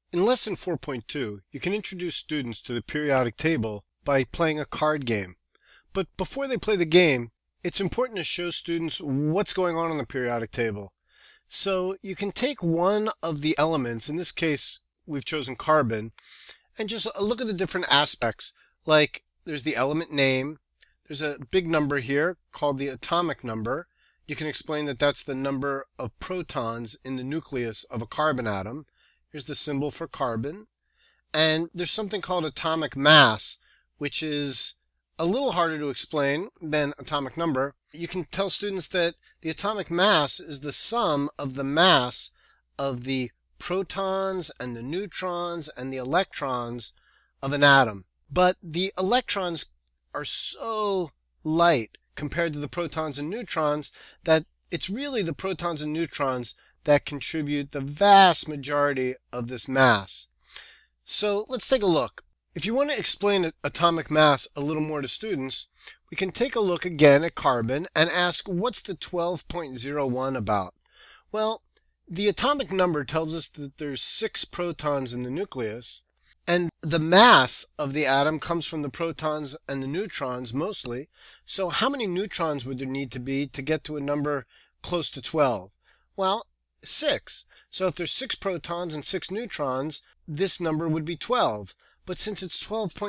In Lesson 4.2, you can introduce students to the periodic table by playing a card game. But before they play the game, it's important to show students what's going on the periodic table. So you can take one of the elements, in this case we've chosen carbon, and just look at the different aspects. Like there's the element name, there's a big number here called the atomic number. You can explain that that's the number of protons in the nucleus of a carbon atom. Here's the symbol for carbon. And there's something called atomic mass, which is a little harder to explain than atomic number. You can tell students that the atomic mass is the sum of the mass of the protons and the neutrons and the electrons of an atom. But the electrons are so light compared to the protons and neutrons that it's really the protons and neutrons that contribute the vast majority of this mass. So let's take a look. If you want to explain atomic mass a little more to students, we can take a look again at carbon and ask, what's the 12.01 about? Well, the atomic number tells us that there's 6 protons in the nucleus, and the mass of the atom comes from the protons and the neutrons mostly. So how many neutrons would there need to be to get to a number close to 12? Well, 6. So if there's 6 protons and 6 neutrons, this number would be 12. But since it's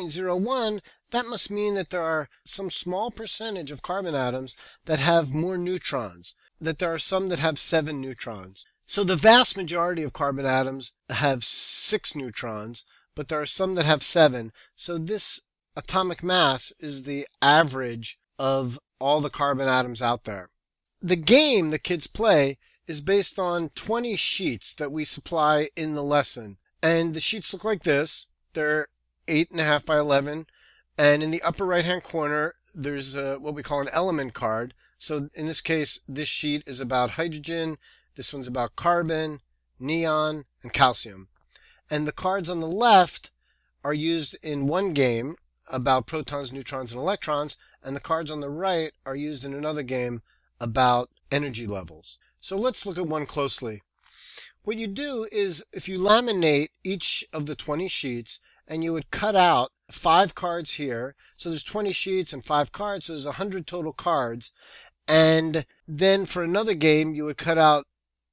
12.01, that must mean that there are some small percentage of carbon atoms that have more neutrons, that there are some that have 7 neutrons. So the vast majority of carbon atoms have 6 neutrons, but there are some that have 7. So this atomic mass is the average of all the carbon atoms out there. The game the kids play is based on 20 sheets that we supply in the lesson. And the sheets look like this. They're 8.5 by 11. And in the upper right hand corner, there's what we call an element card. So in this case, this sheet is about hydrogen. This one's about carbon, neon, and calcium. And the cards on the left are used in one game about protons, neutrons, and electrons. And the cards on the right are used in another game about energy levels. So let's look at one closely. What you do is if you laminate each of the 20 sheets and you would cut out 5 cards here. So there's 20 sheets and 5 cards. So there's 100 total cards. And then for another game, you would cut out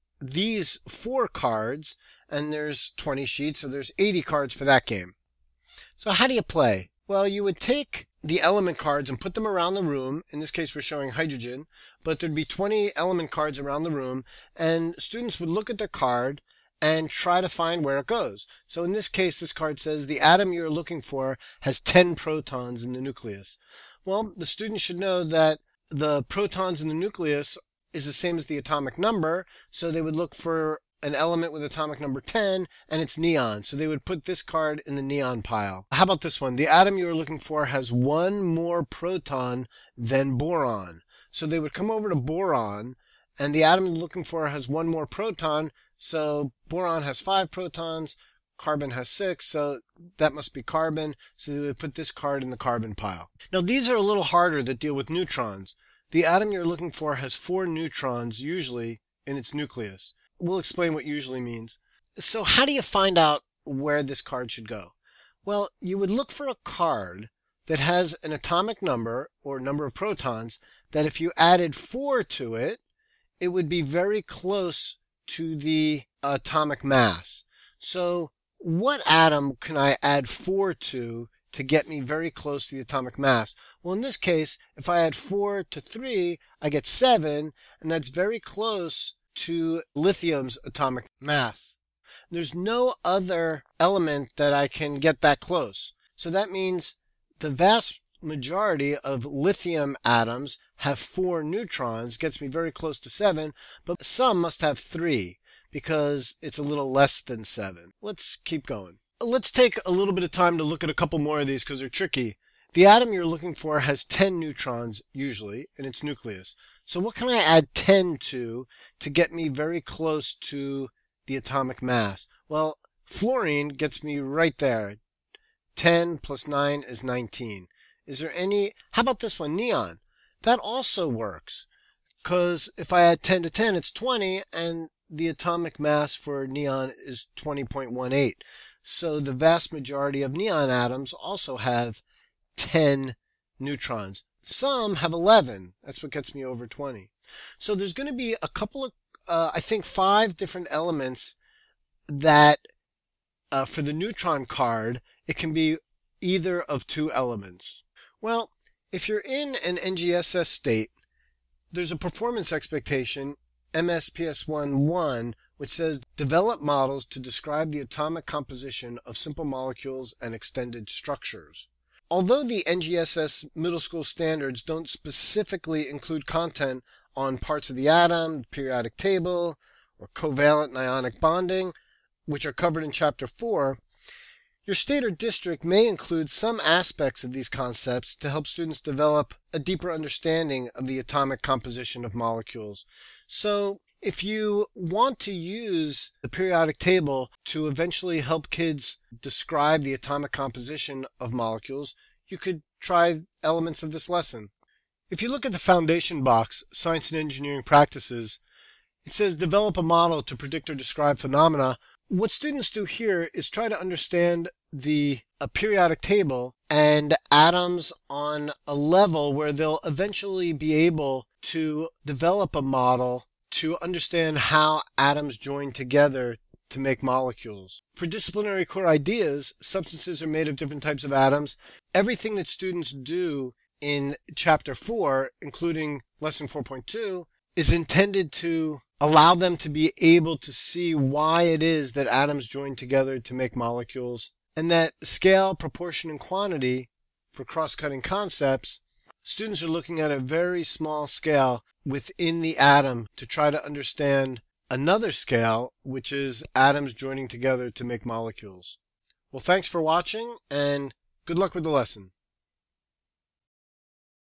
these 4 cards and there's 20 sheets. So there's 80 cards for that game. So how do you play? Well, you would take the element cards and put them around the room. In this case, we're showing hydrogen, but there'd be 20 element cards around the room, and students would look at their card and try to find where it goes. So in this case, this card says the atom you're looking for has 10 protons in the nucleus. Well, the student should know that the protons in the nucleus is the same as the atomic number, so they would look for an element with atomic number 10, and it's neon. So they would put this card in the neon pile. How about this one? The atom you're looking for has 1 more proton than boron. So they would come over to boron, and the atom you're looking for has 1 more proton. So boron has 5 protons, carbon has 6, so that must be carbon. So they would put this card in the carbon pile. Now these are a little harder that deal with neutrons. The atom you're looking for has 4 neutrons usually in its nucleus. We'll explain what usually means. So how do you find out where this card should go? Well, you would look for a card that has an atomic number or number of protons that if you added 4 to it, it would be very close to the atomic mass. So what atom can I add 4 to get me very close to the atomic mass? Well, in this case, if I add 4 to 3, I get 7, and that's very close to lithium's atomic mass. There's no other element that I can get that close. So that means the vast majority of lithium atoms have 4 neutrons, gets me very close to 7, but some must have 3 because it's a little less than 7. Let's keep going. Let's take a little bit of time to look at a couple more of these because they're tricky. The atom you're looking for has 10 neutrons usually in its nucleus. So what can I add 10 to get me very close to the atomic mass? Well, fluorine gets me right there. 10 plus 9 is 19. Is there any... How about this one, neon? That also works because if I add 10 to 10, it's 20, and the atomic mass for neon is 20.18. So the vast majority of neon atoms also have 10 neutrons. Some have 11. That's what gets me over 20. So there's going to be a couple of, I think 5 different elements that for the neutron card, it can be either of 2 elements. Well, if you're in an NGSS state, there's a performance expectation, MSPS1-1, which says develop models to describe the atomic composition of simple molecules and extended structures. Although the NGSS middle school standards don't specifically include content on parts of the atom, periodic table, or covalent and ionic bonding, which are covered in Chapter 4, your state or district may include some aspects of these concepts to help students develop a deeper understanding of the atomic composition of molecules. So, if you want to use the periodic table to eventually help kids describe the atomic composition of molecules, you could try elements of this lesson. If you look at the foundation box, Science and Engineering Practices, it says develop a model to predict or describe phenomena. What students do here is try to understand the periodic table and atoms on a level where they'll eventually be able to develop a model to understand how atoms join together to make molecules. For disciplinary core ideas, substances are made of different types of atoms. Everything that students do in Chapter 4, including Lesson 4.2, is intended to allow them to be able to see why it is that atoms join together to make molecules, and that scale, proportion, and quantity, for cross-cutting concepts, students are looking at a very small scale within the atom to try to understand another scale, which is atoms joining together to make molecules. Well, thanks for watching, and good luck with the lesson.